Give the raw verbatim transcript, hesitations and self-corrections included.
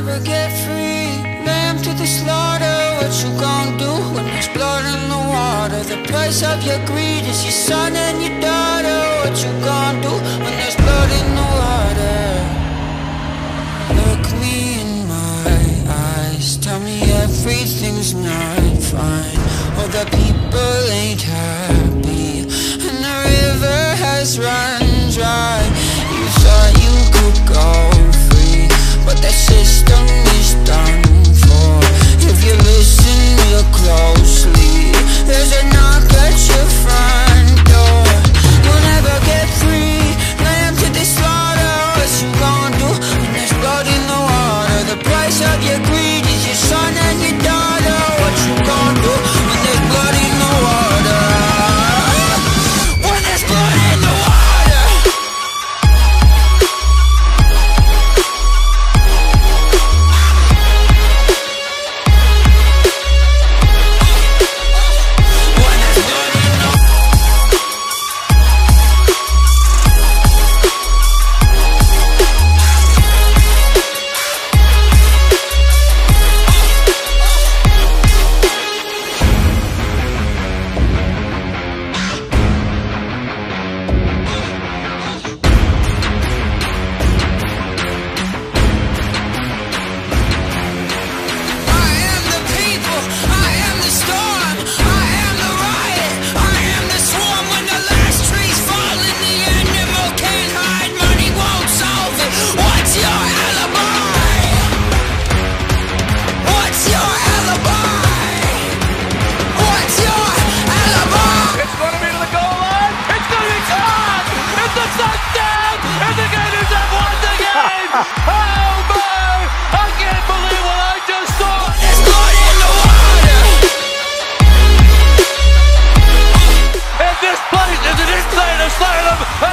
never get free. Lamb to the slaughter, what you gon' do when there's blood in the water? The price of your greed is your son and your daughter. What you gon' do when there's blood in the water? Look me in my eyes, tell me everything's not fine. All the people ain't happy, and the river has run dry. You thought you could go free, but that system is done for. If you listen real closely, there's a knock at your front door. You'll never get free. Lamb to the slaughter, what you gon' do when there's blood in the water? The price of your greed is your son and your daughter. What you gon' do when there's blood in the water? When there's blood in the water. Oh man, I can't believe what I just saw. There's blood in the water. And this place is an insane asylum.